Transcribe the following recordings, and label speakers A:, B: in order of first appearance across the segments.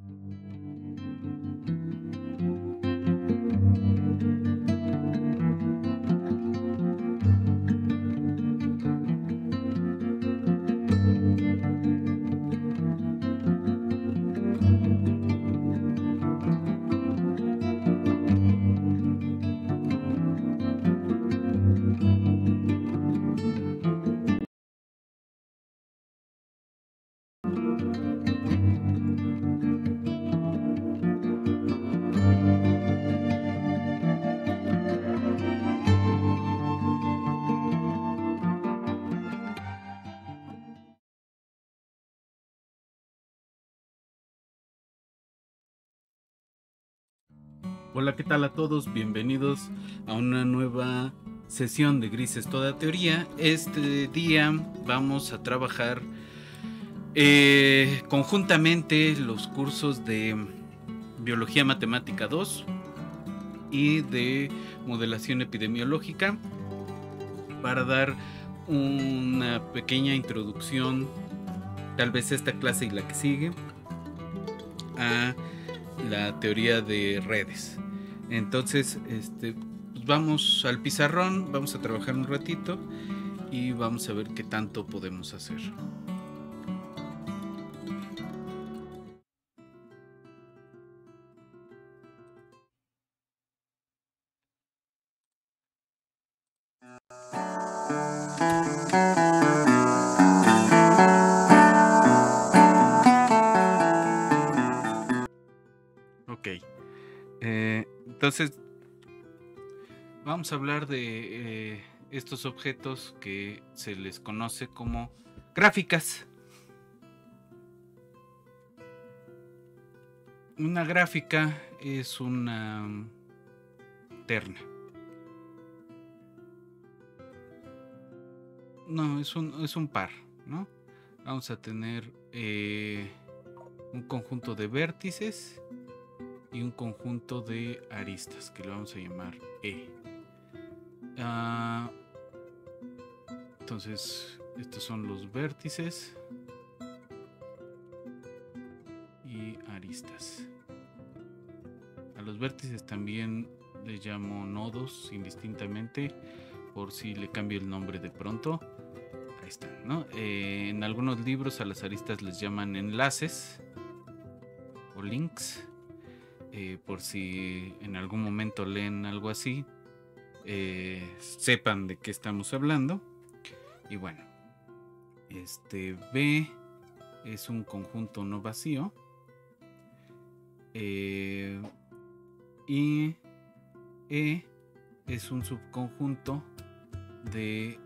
A: Hola, ¿qué tal a todos? Bienvenidos a una nueva sesión de Grises Toda Teoría. Este día vamos a trabajar conjuntamente los cursos de Biología Matemática 2 y de Modelación Epidemiológica para dar una pequeña introducción, tal vez esta clase y la que sigue, a la teoría de redes. Entonces, pues vamos al pizarrón, vamos a trabajar un ratito y vamos a ver qué tanto podemos hacer. Ok, entonces vamos a hablar de estos objetos que se les conoce como gráficas. Una gráfica es una terna. No, es un par, ¿no? Vamos a tener un conjunto de vértices y un conjunto de aristas que lo vamos a llamar E. Entonces, estos son los vértices y aristas. A los vértices también les llamo nodos indistintamente, por si le cambio el nombre de pronto. Ahí está, ¿no? En algunos libros a las aristas les llaman enlaces o links, por si en algún momento leen algo así, sepan de qué estamos hablando. Y bueno, B es un conjunto no vacío, y E es un subconjunto de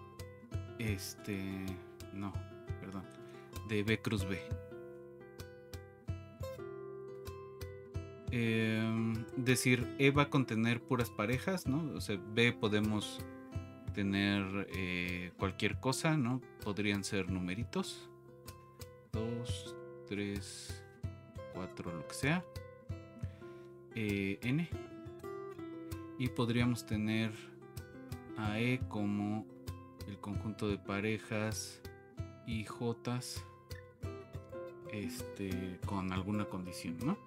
A: de B cruz B. Decir E va a contener puras parejas, ¿no? O sea, B podemos tener cualquier cosa, ¿no? Podrían ser numeritos, 2, 3, 4, lo que sea, N, y podríamos tener a E como el conjunto de parejas y Jotas, con alguna condición, ¿no?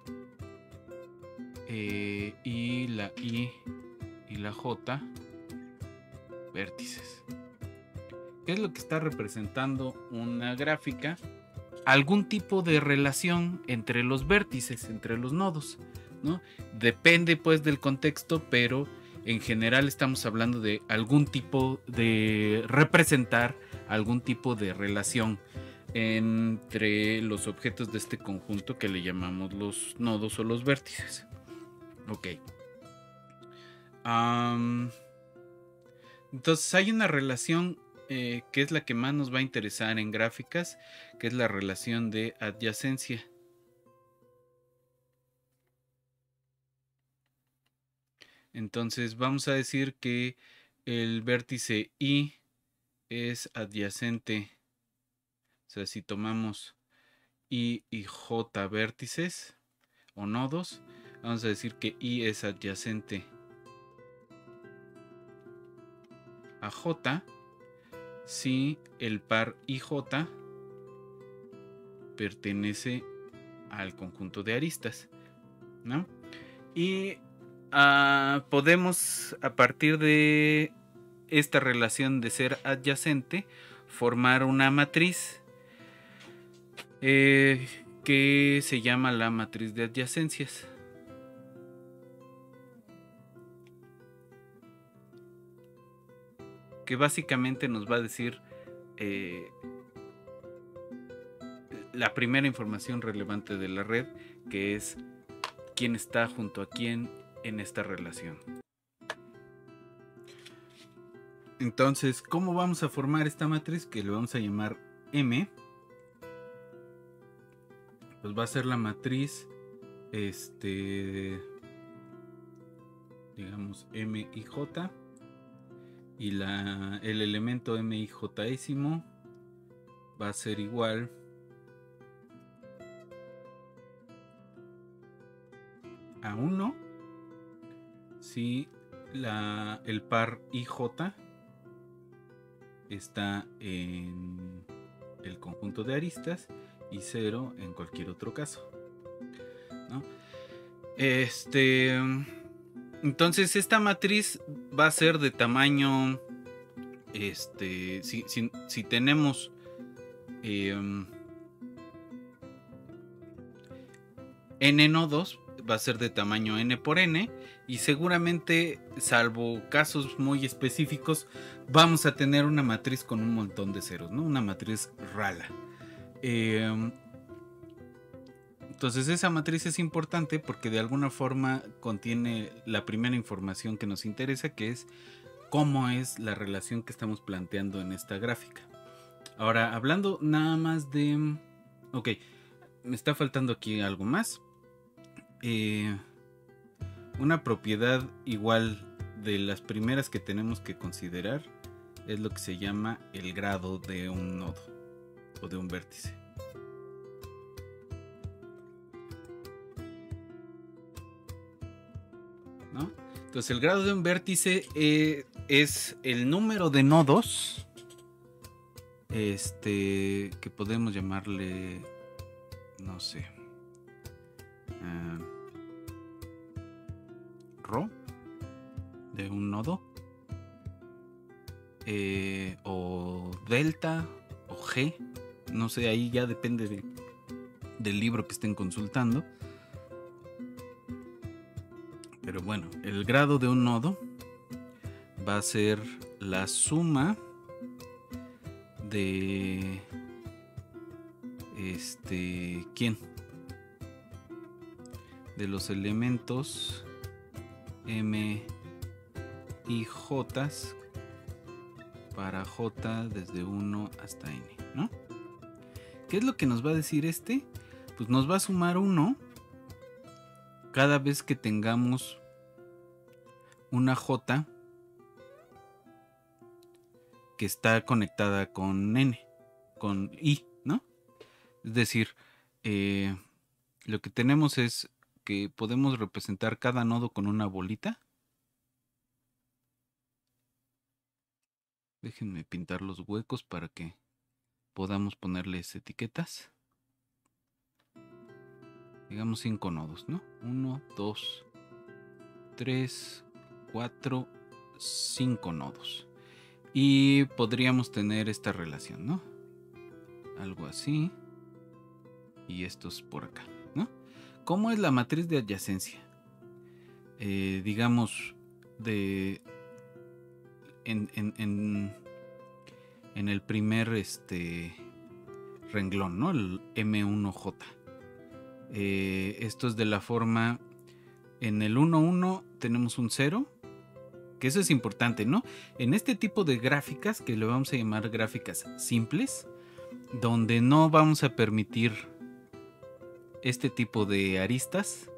A: Y la I y la J, vértices. ¿Qué es lo que está representando una gráfica? Algún tipo de relación entre los vértices, entre los nodos, ¿no? Depende pues del contexto, pero en general estamos hablando de algún tipo de representar algún tipo de relación entre los objetos de este conjunto que le llamamos los nodos o los vértices. Ok. Entonces hay una relación que es la que más nos va a interesar en gráficas, que es la relación de adyacencia. Entonces vamos a decir que el vértice I es adyacente. O sea, si tomamos I y J vértices o nodos, vamos a decir que I es adyacente a J si el par IJ pertenece al conjunto de aristas, ¿no? Y podemos, a partir de esta relación de ser adyacente, formar una matriz que se llama la matriz de adyacencias. Que básicamente nos va a decir la primera información relevante de la red, que es quién está junto a quién en esta relación. Entonces, ¿cómo vamos a formar esta matriz? Que le vamos a llamar M. Pues va a ser la matriz, digamos, M y J. Y el elemento M y J-ésimo va a ser igual a 1 si el par IJ está en el conjunto de aristas y 0 en cualquier otro caso, ¿no? Entonces esta matriz va a ser de tamaño, si tenemos n nodos, va a ser de tamaño n por n, y seguramente, salvo casos muy específicos, vamos a tener una matriz con un montón de ceros, ¿no? Una matriz rala. Entonces esa matriz es importante porque de alguna forma contiene la primera información que nos interesa, que es cómo es la relación que estamos planteando en esta gráfica. Ahora, hablando nada más de... Ok, me está faltando aquí algo más. Una propiedad igual de las primeras que tenemos que considerar es lo que se llama el grado de un nodo o de un vértice. ¿No? Entonces el grado de un vértice es el número de nodos que podemos llamarle, no sé, ρ de un nodo, o delta o g, no sé, ahí ya depende del libro que estén consultando. Pero bueno, el grado de un nodo va a ser la suma de ¿quién? De los elementos M y J para J desde 1 hasta N, ¿no? ¿Qué es lo que nos va a decir este? Pues nos va a sumar 1 cada vez que tengamos una J que está conectada con N, con I, ¿no? Es decir, lo que tenemos es que podemos representar cada nodo con una bolita. Déjenme pintar los huecos para que podamos ponerles etiquetas. Digamos 5 nodos, ¿no? 1, 2, 3, 4, 5 nodos. Y podríamos tener esta relación, ¿no? Algo así. Y estos por acá, ¿no? ¿Cómo es la matriz de adyacencia? Digamos, en el primer renglón, ¿no? El M1J. Esto es de la forma, en el 1,1 tenemos un 0, que eso es importante, ¿no? En este tipo de gráficas, que le vamos a llamar gráficas simples, donde no vamos a permitir este tipo de aristas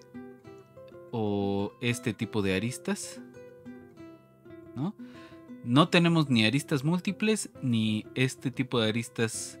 A: o este tipo de aristas, ¿no? No tenemos ni aristas múltiples ni este tipo de aristas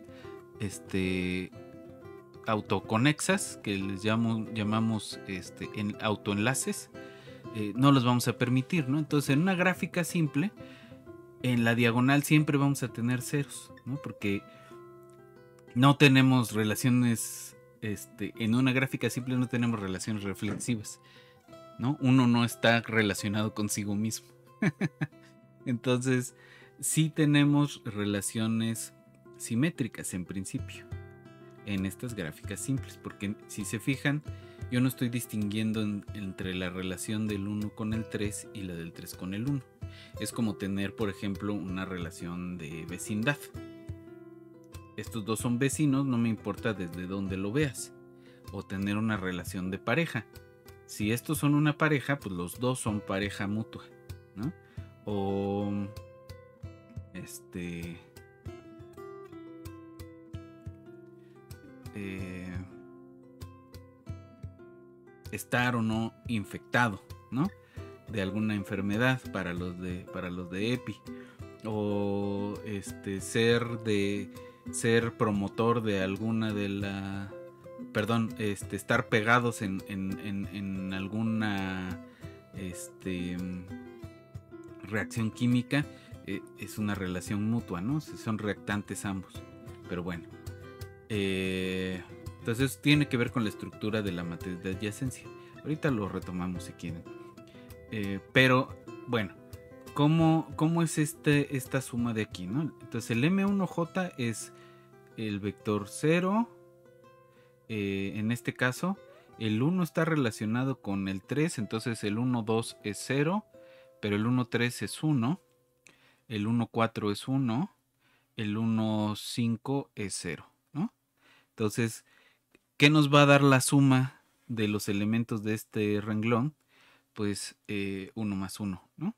A: autoconexas, que les llamamos en autoenlaces. No los vamos a permitir, ¿no? Entonces, en una gráfica simple, en la diagonal siempre vamos a tener ceros, ¿no? Porque no tenemos relaciones en una gráfica simple no tenemos relaciones reflexivas, ¿no? Uno no está relacionado consigo mismo. Entonces, sí tenemos relaciones simétricas en principio en estas gráficas simples, porque si se fijan, yo no estoy distinguiendo entre la relación del 1 con el 3 y la del 3 con el 1. Es como tener, por ejemplo, una relación de vecindad. Estos dos son vecinos, no me importa desde dónde lo veas. O tener una relación de pareja. Si estos son una pareja, pues los dos son pareja mutua, ¿no? O estar o no infectado, ¿no? De alguna enfermedad para los de EPI, o ser promotor de alguna de la, perdón, estar pegados en alguna reacción química, es una relación mutua, ¿no? Son reactantes ambos, pero bueno. Entonces tiene que ver con la estructura de la matriz de adyacencia. Ahorita lo retomamos si quieren. Pero bueno, ¿cómo es esta suma de aquí, ¿no? Entonces el M1J es el vector 0. En este caso, el 1 está relacionado con el 3, entonces el 1, 2 es 0, pero el 1, 3 es 1, el 1, 4 es 1, el 1, 5 es 0, ¿no? Entonces, ¿qué nos va a dar la suma de los elementos de este renglón? Pues 1 más 1, ¿no?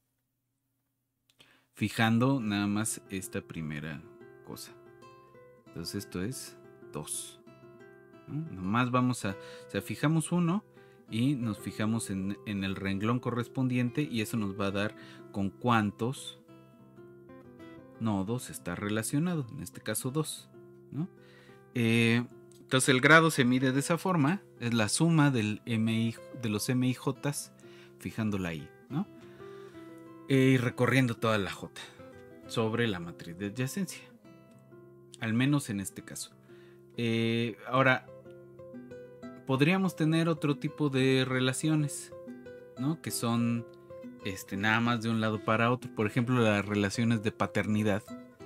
A: Fijando nada más esta primera cosa. Entonces esto es 2, ¿no? Nomás vamos a, o sea, fijamos 1 y nos fijamos en el renglón correspondiente, y eso nos va a dar con cuántos nodos está relacionado, en este caso 2, ¿no? Entonces el grado se mide de esa forma, es la suma del MI, de los MIJs, fijando la I, ¿no? Y recorriendo toda la J sobre la matriz de adyacencia, al menos en este caso. Ahora, podríamos tener otro tipo de relaciones, ¿no? Que son nada más de un lado para otro. Por ejemplo, las relaciones de paternidad.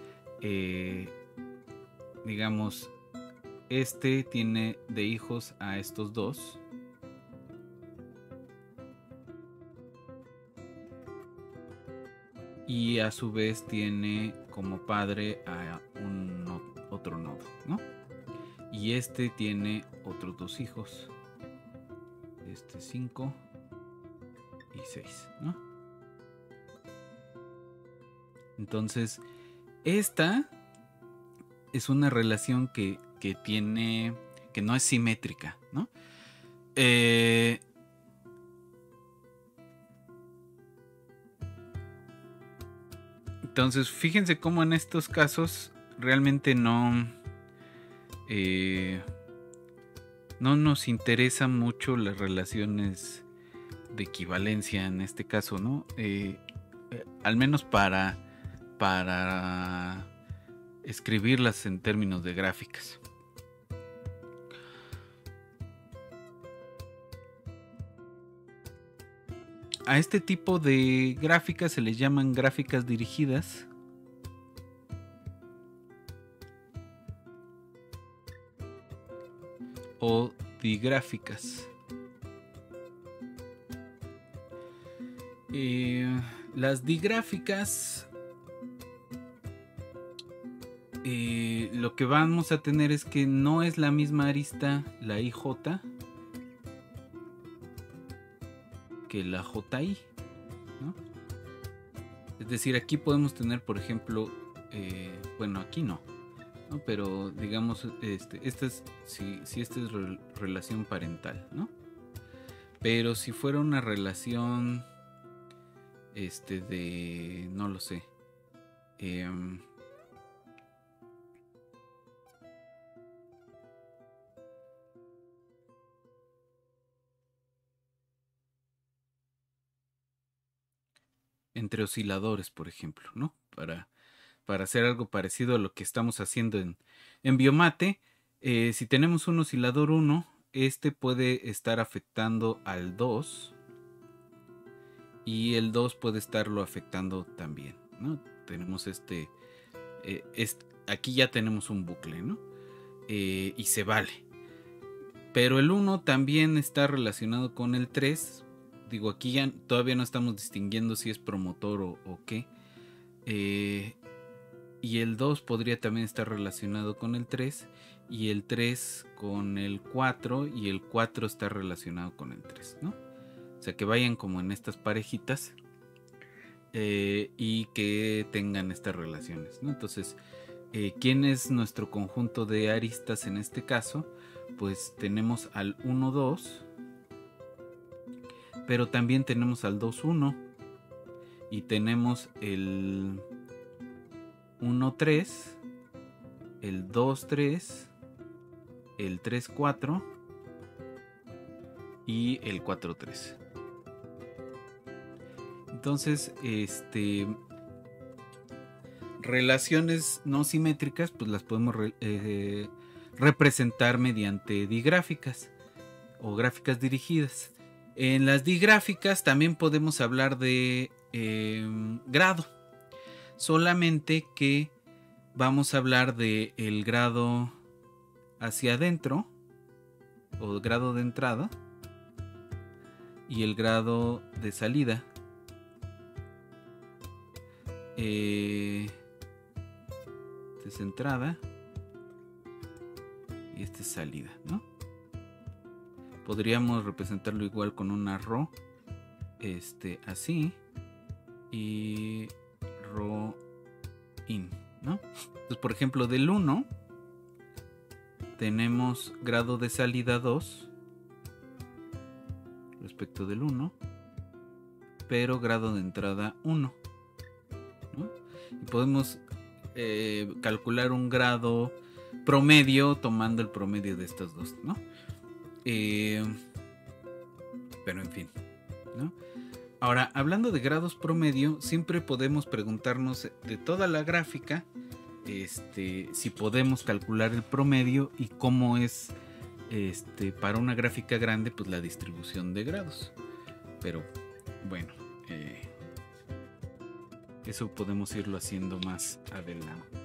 A: Digamos, tiene de hijos a estos dos. Y a su vez tiene como padre a otro nodo, ¿no? Y tiene otros dos hijos. 5 y 6, ¿no? Entonces, esta es una relación que no es simétrica, ¿no? Entonces, fíjense cómo en estos casos realmente no nos interesan mucho las relaciones de equivalencia en este caso, ¿no? Al menos para escribirlas en términos de gráficas. A este tipo de gráficas se les llaman gráficas dirigidas. O digráficas. Las digráficas, lo que vamos a tener es que no es la misma arista la IJ que la JI, ¿no? Es decir, aquí podemos tener, por ejemplo, bueno, aquí no, pero digamos, esta es si esta es relación parental, ¿no? Pero si fuera una relación de, no lo sé, entre osciladores, por ejemplo, ¿no? Para hacer algo parecido a lo que estamos haciendo en Biomate, Si tenemos un oscilador 1, este puede estar afectando al 2 y el 2 puede estarlo afectando también, ¿no? Tenemos aquí ya tenemos un bucle, ¿no? Y se vale. Pero el 1 también está relacionado con el 3. Digo, aquí ya todavía no estamos distinguiendo si es promotor o qué. Y el 2 podría también estar relacionado con el 3. Y el 3 con el 4. Y el 4 está relacionado con el 3, ¿no? O sea, que vayan como en estas parejitas. Y que tengan estas relaciones, ¿no? Entonces, ¿quién es nuestro conjunto de aristas en este caso? Pues tenemos al 1, 2. Pero también tenemos al 2, 1. Y tenemos el 1, 3. El 2, 3. El 3, 4. Y el 4, 3. Entonces, relaciones no simétricas, pues las podemos representar mediante digráficas o gráficas dirigidas. En las digráficas también podemos hablar de grado, solamente que vamos a hablar de el grado hacia adentro o grado de entrada y el grado de salida. Esta es entrada y esta es salida, ¿no? Podríamos representarlo igual con una ρ, así, y ρ in, ¿no? Entonces, por ejemplo, del 1 tenemos grado de salida 2 respecto del 1, pero grado de entrada 1, ¿no? Y podemos calcular un grado promedio tomando el promedio de estas dos, ¿no? Pero en fin, ¿no? Ahora, hablando de grados promedio, siempre podemos preguntarnos de toda la gráfica si podemos calcular el promedio y cómo es para una gráfica grande, pues la distribución de grados. Pero bueno, eso podemos irlo haciendo más adelante.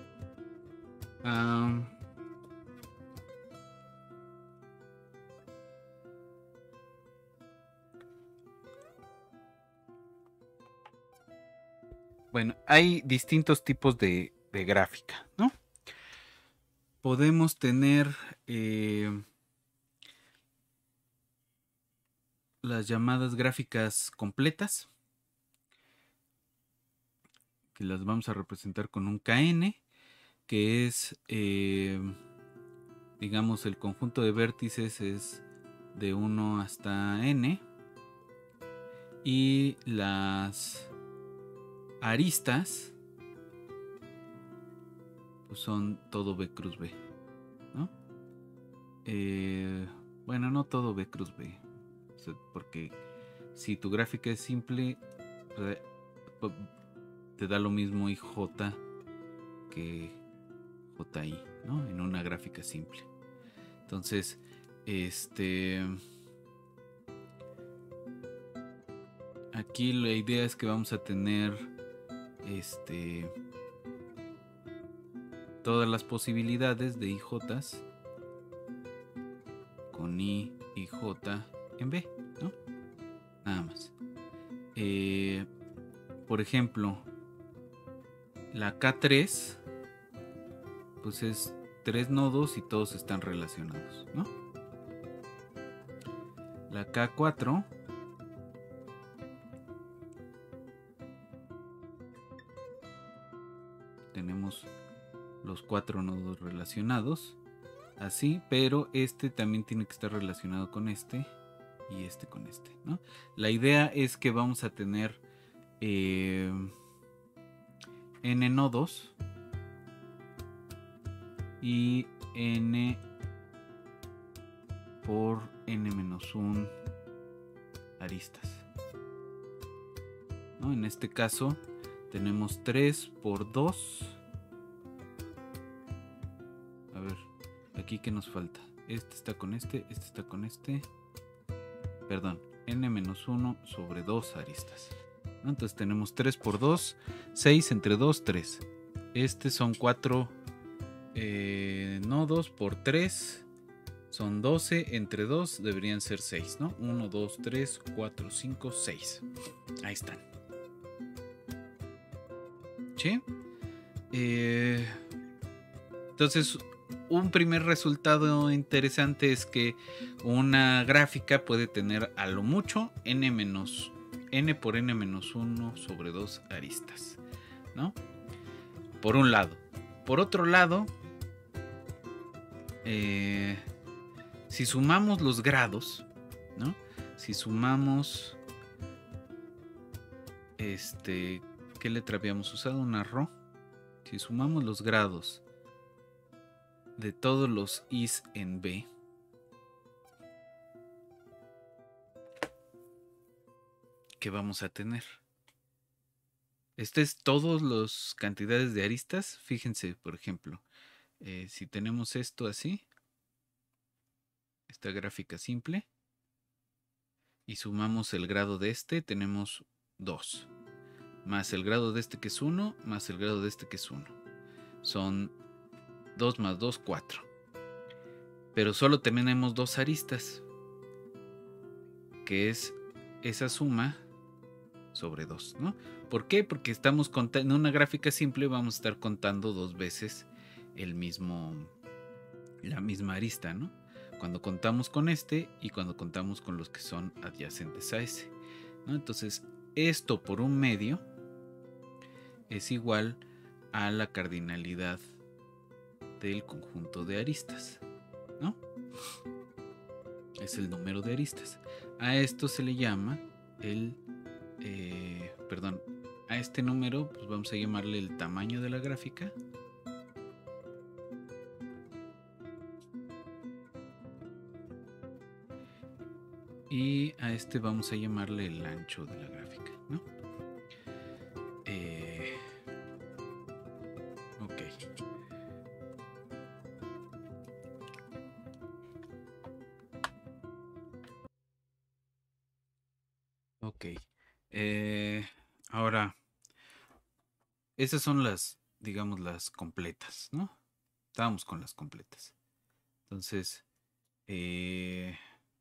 A: Bueno, hay distintos tipos de gráfica, ¿no? Podemos tener las llamadas gráficas completas, que las vamos a representar con un KN, que es, digamos, el conjunto de vértices es de 1 hasta n, y las aristas pues son todo B cruz B, ¿no? Bueno, no todo B cruz B, o sea, porque si tu gráfica es simple, te da lo mismo IJ que JI, ¿no? En una gráfica simple. Entonces, aquí la idea es que vamos a tener todas las posibilidades de IJs con I y J en B, ¿no? Nada más. Por ejemplo, la K3 pues es 3 nodos y todos están relacionados, ¿no? La K4 tenemos los 4 nodos relacionados así, pero este también tiene que estar relacionado con este y este con este, ¿no? La idea es que vamos a tener n nodos y n por n-1 aristas, ¿no? En este caso tenemos 3 por 2. A ver, aquí ¿qué nos falta? Este está con este está con este. Perdón, n-1 sobre 2 aristas. Entonces tenemos 3 por 2, 6 entre 2, 3. Este son 4 nodos por 3. Son 12 entre 2, deberían ser 6, ¿no? 1, 2, 3, 4, 5, 6. Ahí están. ¿Sí? Entonces, un primer resultado interesante es que una gráfica puede tener a lo mucho n por n-1 sobre 2 aristas, ¿no? Por un lado. Por otro lado, si sumamos los grados, ¿no? Si sumamos ¿qué letra habíamos usado? Una ρ. Si sumamos los grados de todos los i's en B, ¿qué vamos a tener? Este es todas las cantidades de aristas. Fíjense, por ejemplo, si tenemos esto así, esta gráfica simple, y sumamos el grado de este, tenemos 2. Más el grado de este que es 1, más el grado de este que es 1. Son 2 más 2, 4. Pero solo tenemos 2 aristas, que es esa suma sobre 2, ¿no? ¿Por qué? Porque estamos contando en una gráfica simple, vamos a estar contando 2 veces la misma arista, ¿no? Cuando contamos con este y cuando contamos con los que son adyacentes a ese, ¿no? Entonces, esto por un medio es igual a la cardinalidad del conjunto de aristas, ¿no? Es el número de aristas. A esto se le llama a este número, pues vamos a llamarle el tamaño de la gráfica. Y a este vamos a llamarle el ancho de la gráfica, ¿no? Ok. Ok. Ahora, esas son las, digamos, las completas, ¿no? Estábamos con las completas. Entonces, ahí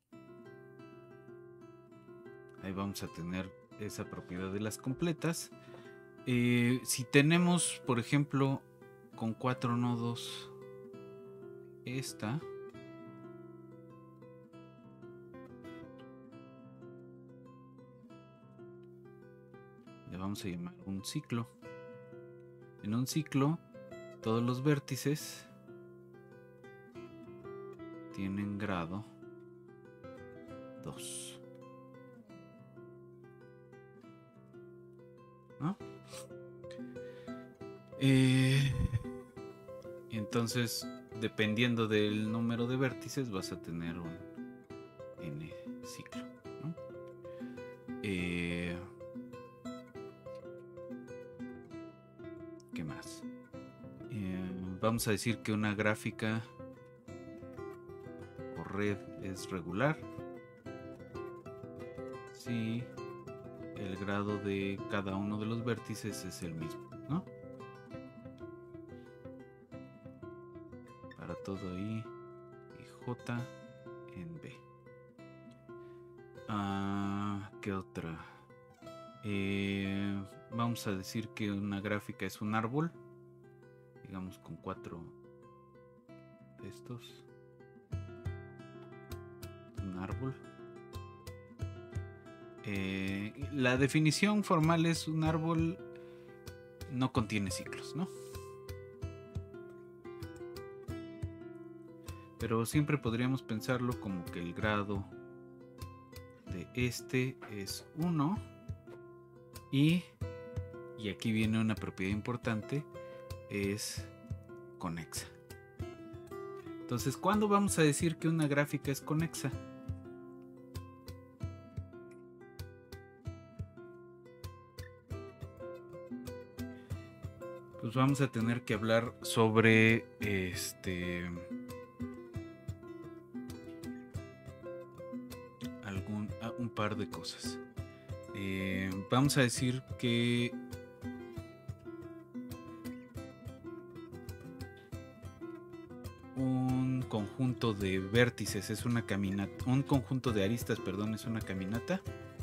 A: vamos a tener esa propiedad de las completas. Si tenemos, por ejemplo, con 4 nodos, esta, le vamos a llamar un ciclo. En un ciclo, todos los vértices tienen grado 2, ¿no? Entonces, dependiendo del número de vértices, vas a tener un n ciclo, ¿no? ¿Qué más? Vamos a decir que una gráfica o red es regular si el grado de cada uno de los vértices es el mismo, ¿no? Para todo I y J en B. ¿Qué otra? Vamos a decir que una gráfica es un árbol, digamos con 4 de estos. Un árbol. La definición formal es un árbol no contiene ciclos, ¿no? Pero siempre podríamos pensarlo como que el grado de este es 1 y aquí viene una propiedad importante, es conexa. Entonces, ¿cuándo vamos a decir que una gráfica es conexa? Pues vamos a tener que hablar sobre un par de cosas. Vamos a decir que un conjunto de vértices es una caminata, un conjunto de aristas, perdón, es una caminata.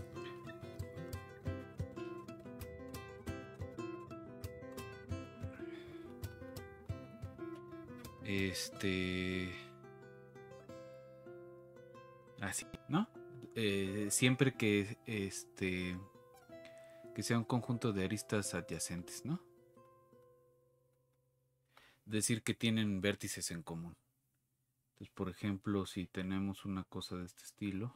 A: Así, ¿no? Siempre que que sea un conjunto de aristas adyacentes, ¿no? Decir que tienen vértices en común. Entonces, por ejemplo, si tenemos una cosa de este estilo,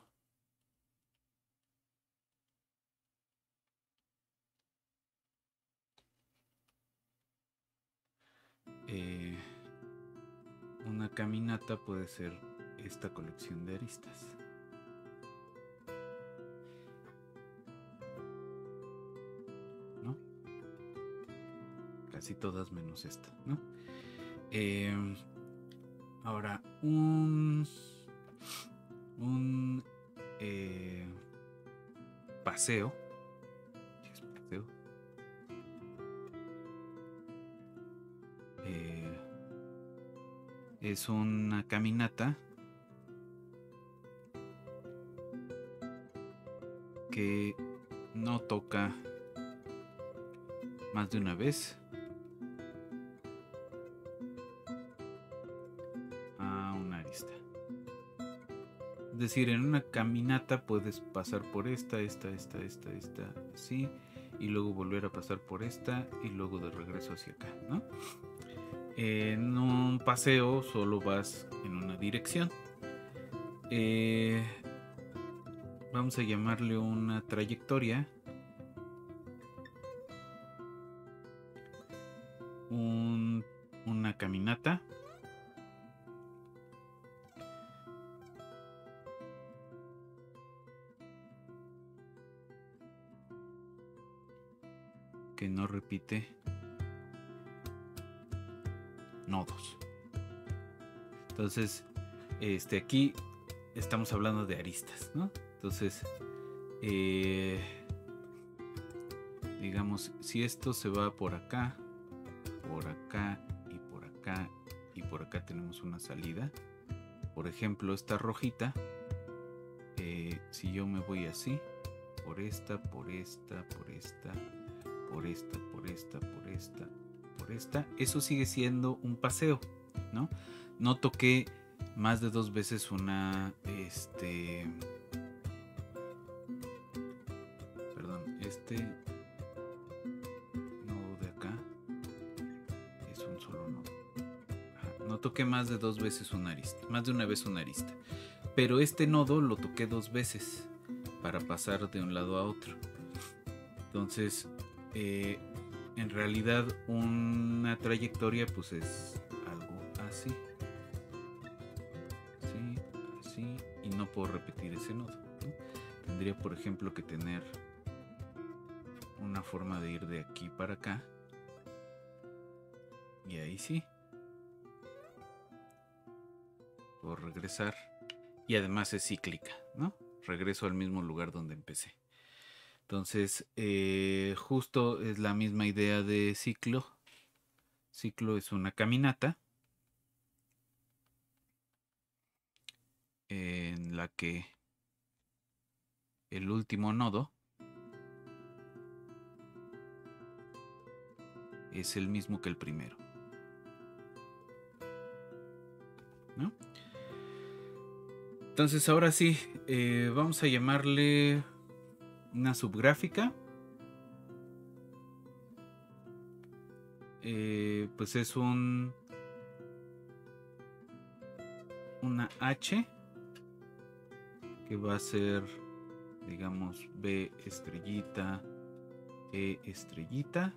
A: una caminata puede ser esta colección de aristas. ¿No? Casi todas menos esta, ¿no? Ahora, un paseo. Es una caminata que no toca más de una vez a una arista. Es decir, en una caminata puedes pasar por esta, así, y luego volver a pasar por esta y luego de regreso hacia acá, ¿no? En un paseo solo vas en una dirección. Vamos a llamarle una trayectoria. Una caminata. Que no repite nodos. Entonces, aquí estamos hablando de aristas, ¿no? Entonces, digamos, si esto se va por acá y por acá y por acá tenemos una salida. Por ejemplo, esta rojita, si yo me voy así, por esta, eso sigue siendo un paseo, ¿no? No toqué más de 2 veces una, nodo de acá es un solo nodo. No toqué más de 2 veces una arista, más de una vez una arista, pero este nodo lo toqué 2 veces para pasar de un lado a otro. Entonces, en realidad una trayectoria pues es algo así, así, y no puedo repetir ese nodo, ¿no? Tendría, por ejemplo, que tener una forma de ir de aquí para acá, y ahí sí puedo regresar, y además es cíclica, ¿no? Regreso al mismo lugar donde empecé. Entonces, justo es la misma idea de ciclo. Ciclo es una caminata en la que el último nodo es el mismo que el primero, ¿no? Entonces, ahora sí, vamos a llamarle una subgráfica. Pues es una H que va a ser, digamos, B estrellita, E estrellita,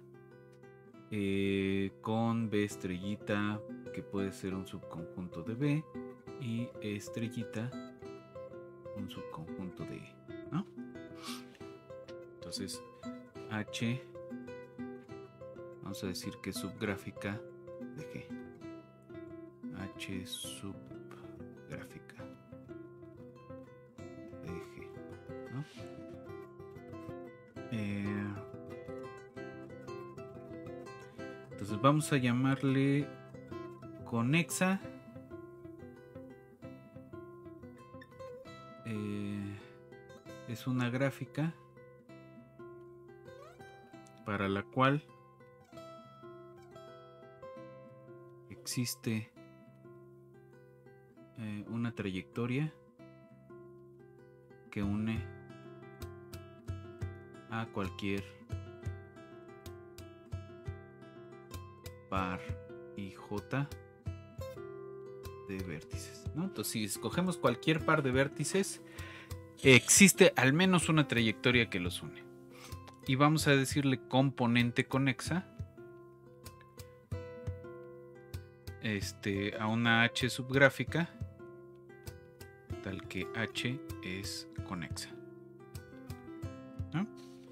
A: con B estrellita, que puede ser un subconjunto de B, y E estrellita, un subconjunto de E, ¿no? Entonces, H, vamos a decir que es subgráfica de G. H subgráfica de G. ¿no? Entonces vamos a llamarle conexa. Es una gráfica para la cual existe una trayectoria que une a cualquier par IJ de vértices, ¿no? Entonces, si escogemos cualquier par de vértices, existe al menos una trayectoria que los une. Y vamos a decirle componente conexa a una H subgráfica tal que H es conexa, ¿no?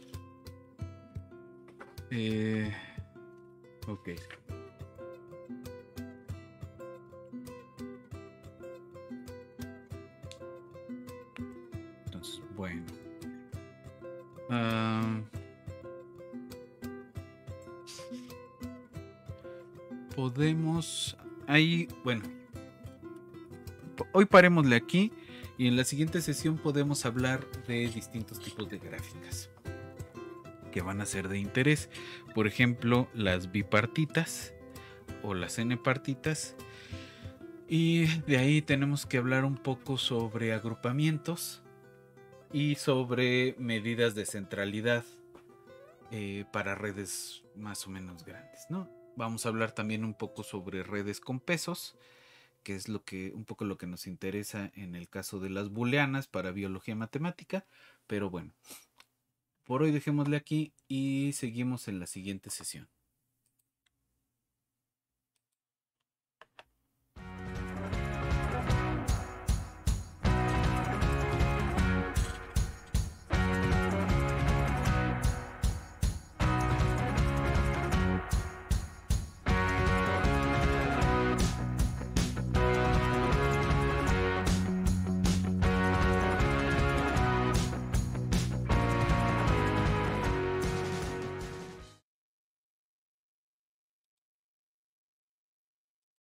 A: Ok. Entonces, bueno. Podemos... Ahí, bueno. Hoy parémosle aquí y en la siguiente sesión podemos hablar de distintos tipos de gráficas que van a ser de interés. Por ejemplo, las bipartitas o las n-partitas. Y de ahí tenemos que hablar un poco sobre agrupamientos y sobre medidas de centralidad para redes más o menos grandes, ¿no? Vamos a hablar también un poco sobre redes con pesos, que es un poco lo que nos interesa en el caso de las booleanas para biología matemática. Pero bueno, por hoy dejémosle aquí y seguimos en la siguiente sesión.